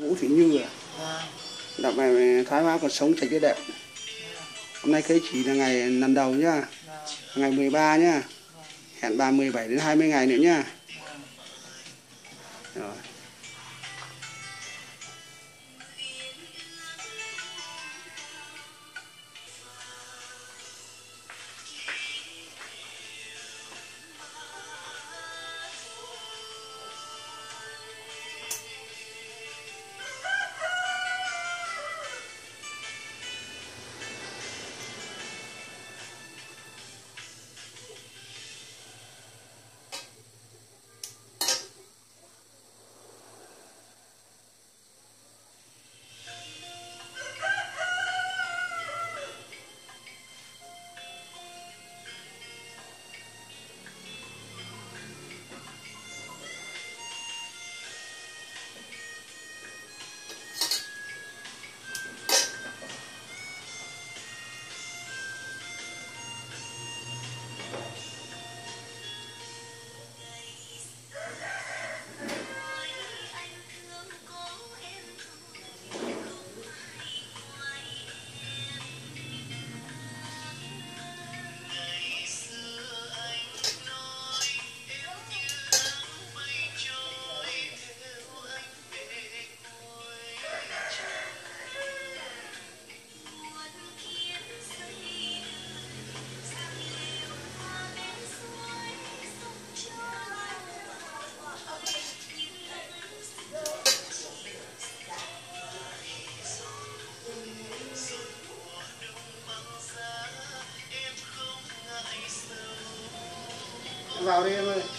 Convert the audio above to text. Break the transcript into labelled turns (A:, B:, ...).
A: Vũ Thủy Như à? Đọc bài thoái hóa cuộc sống sạch đẹp. Hôm nay khế chỉ là ngày lần đầu nhá. Ngày 13 nhá. Hẹn bà 17 đến 20 ngày nữa nhá. Rồi. Vào đi em ơi.